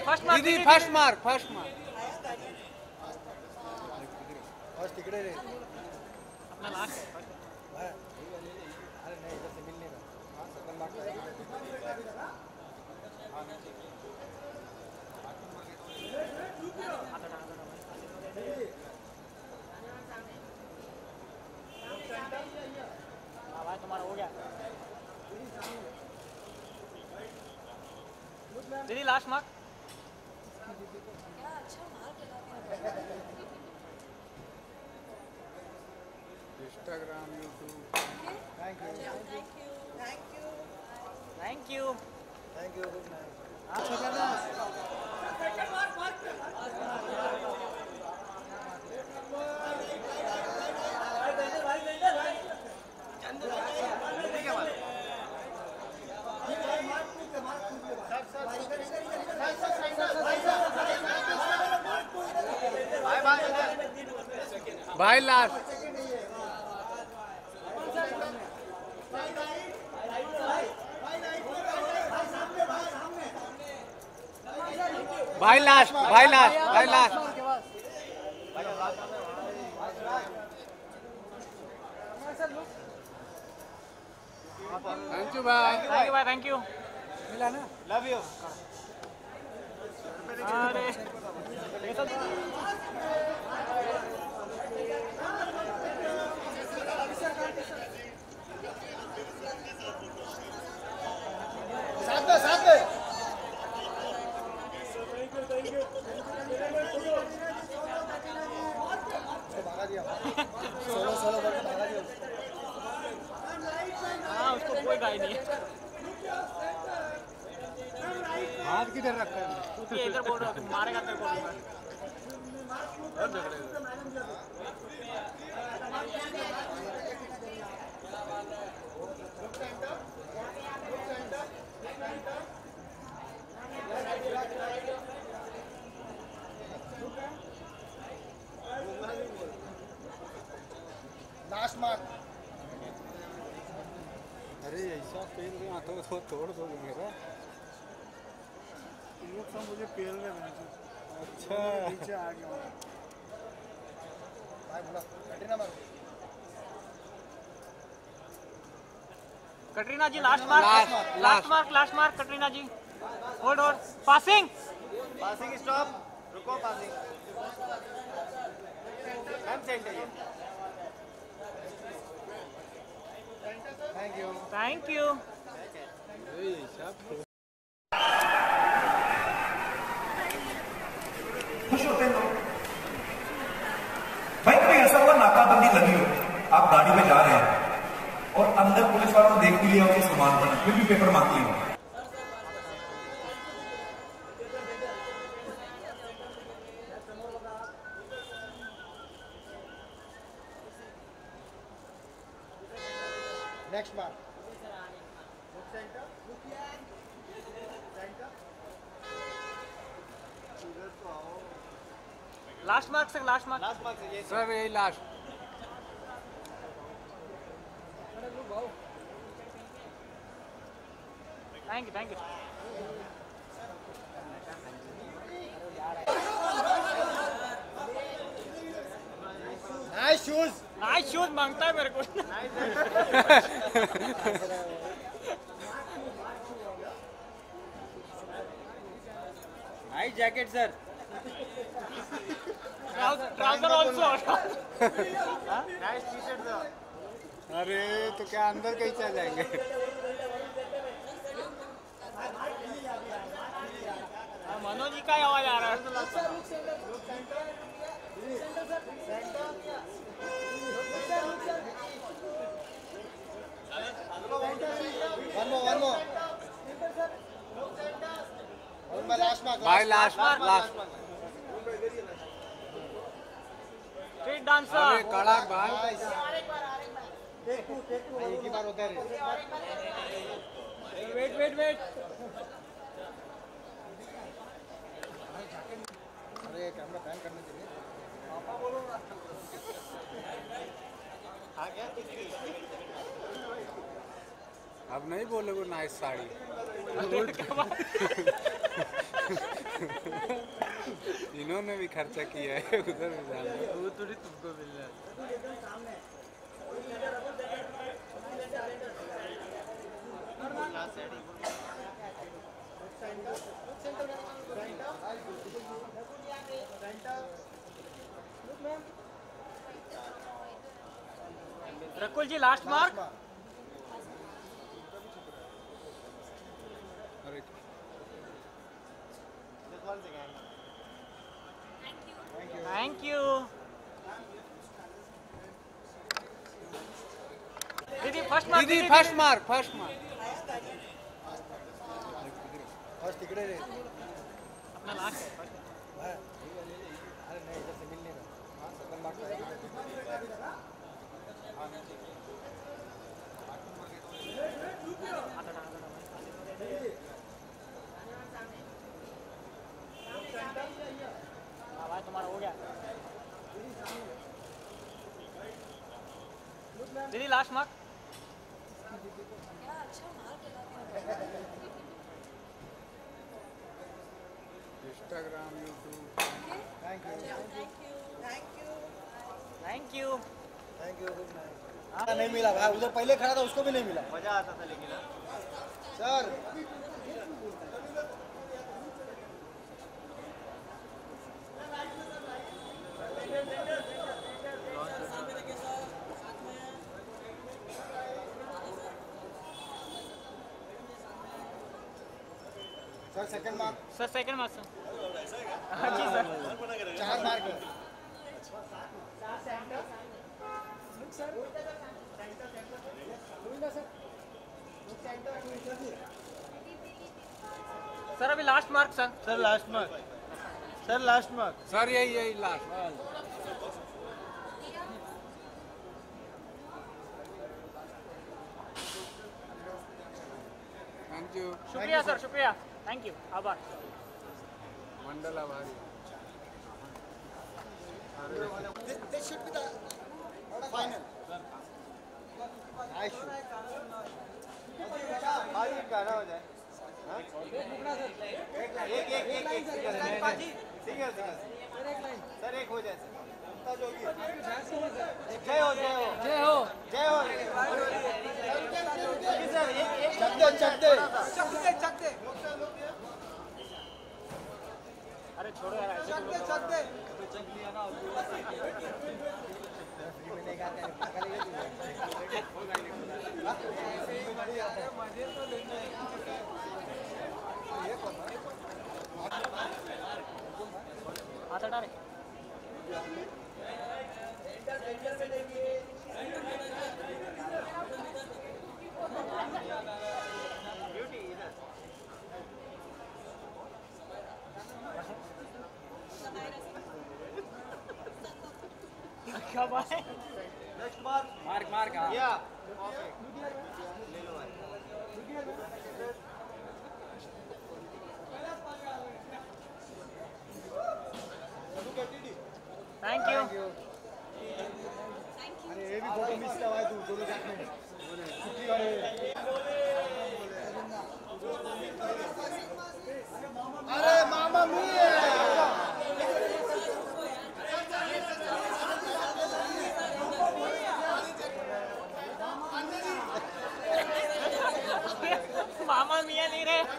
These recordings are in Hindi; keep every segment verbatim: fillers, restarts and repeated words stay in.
फर्स्ट मार्क दीदी first mark first mark first तिकडे रे अपना लास्ट अरे नहीं इधर से मिल नहीं रहा सेकंड मार्क भाई तुम्हारा हो गया दीदी last mark Instagram YouTube thank you thank you thank you good night भाई लास्ट भाई लास्ट भाई लास्ट भाई लास्ट थैंक यू भाई थैंक यू भाई थैंक यू मिला ना लव यू अरे साथ में साथ में भागा दिया सोलो सोलो करके भागा दिया हाँ उसको कोई गाय नहीं है हाथ किधर रखा है तू इधर बोल रहा है मारेगा तेरे को लास्ट मार्क अरे ऐसा पेल रहे हाथों को तोड़ दो मेरा लोग सब मुझे पेल रहे हैं अच्छा नीचे आ गया भाई बोला कटरीना मार Katrina ji last mark last mark last mark Katrina ji hold hold passing passing stop रुको पासिंग मैम सेंटर ये थैंक यू थैंक यू खुश होते हैं लोग भाई कभी ऐसा हुआ नाकाबंदी लगी हो आप गाड़ी में जा रहे हैं और अंदर पुलिस वालों ने देख भी लिया उसके सामान बना फिर भी पेपर मांगी हो नेक्स्ट बार last mark sir last mark last mark ये सर यही last thank you thank you nice shoes nice shoes मांगता है मेरे को nice jacket sir trouser also nice T shirt sir अरे तो क्या अंदर कैसे आ जाएंगे मनोज जी का आवाज आ रहा है one more one more one last mark भाई लास्ट लास्ट स्ट्रीट डांसर अरे कड़क भाई एक ही बार होता है वेट वेट वेट अरे कैमरा पैन करने के लिए आ गया अब नहीं बोलोगे नाइस साड़ी इन्होंने भी खर्चा किया है उधर भी जाना है। वो थोड़ी तुमको मिल रहा है। Rakul ji last mark. अरे थैंक यू। दीदी फर्स्ट मार्क। दीदी first mark first mark first तिकडे रे अपना लास्ट है first। अरे नहीं इधर से मिल नहीं रहा। हाँ सेकंड मार्क हाँ भाई तुम्हारा हो गया। दीदी last mark. Instagram YouTube thank you thank you. Thank you good night. नहीं मिला भाई, उधर पहले खड़ा था उसको भी नहीं मिला। मजा आता था लेकिन sir sir second mark sir second mark sir. हाँ जी सर। चार मार्क सर अभी last mark sir. Sir last mark sir last mark sir यही यही लास्ट। थैंक यू शुक्रिया सर शुक्रिया थैंक यू आभार। मंडल आभारी। This should be the final. Nice shoot. आज एक गाना हो जाए। हाँ? एक एक एक एक सिंगल सिंगल सर एक हो जाए सर। जय हो जय हो जय हो जय हो सर एक एक चक दे चक दे चक दे चक दे। अरे छोड़ो यार ऐसे चक दे चक दे। चक लिया ना हाथ हटा रे। क्या बात है? नेक्स्ट मार्क मार्क मार्क हाँ। या थैंक यू। अरे ये भी फोटो मिस करवाए तू दोनों साथ में छुट्टी वाले। अरे मामा मिया मामा मियाँ नहीं रहे।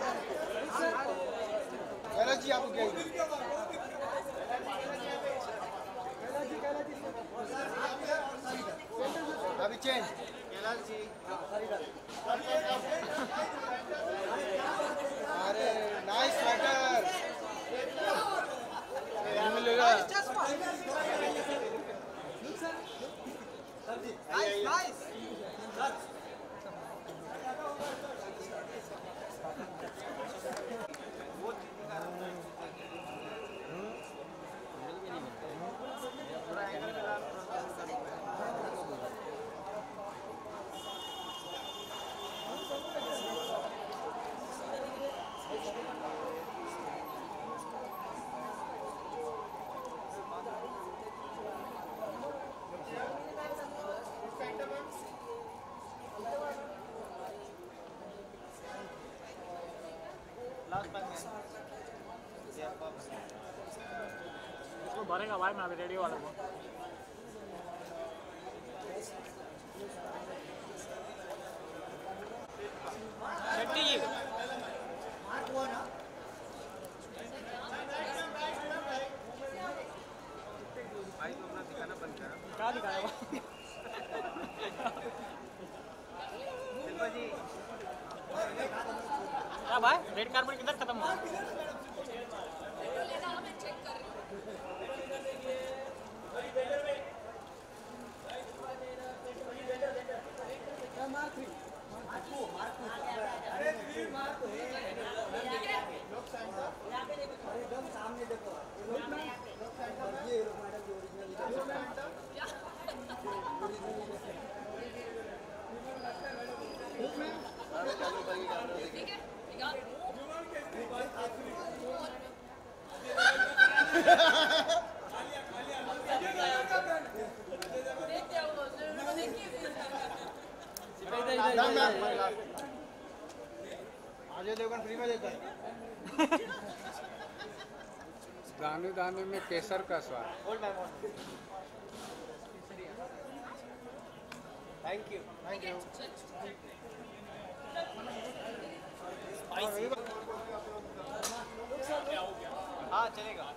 जी आपको क्या लास्ट मैच में ये आपका इसको भरेगा भाई मैं अभी रेडियो वाले को। शेट्टी जी भाई तो अपना दिखाना बंद करा। क्या दिखाया वो? शिल्पा जी क्या भाई रेड कार्पेट किधर खत्म हुआ? एकदम सामने देखो अजय देवगन फ्री में देता है। दाने दाने में केसर का स्वाद। Hold my phone. Thank you. Thank you. हाँ चलेगा।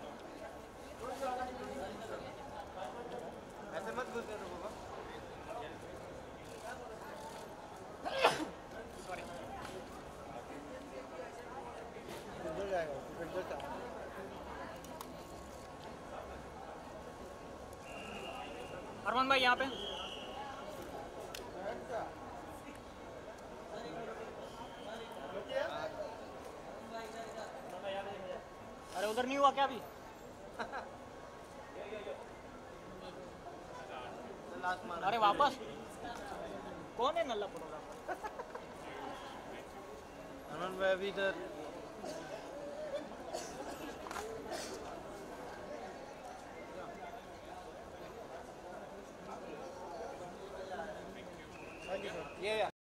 ऐसे मत घुसने दो बाबा। इधर जाएगा, इधर जाएगा। अरमान भाई यहाँ पे। अरे उधर नहीं हुआ क्या अभी? लास्ट मार। अरे वापस कौन है नल्ला फोटोग्राफर? अनंत भाई अभी इधर ये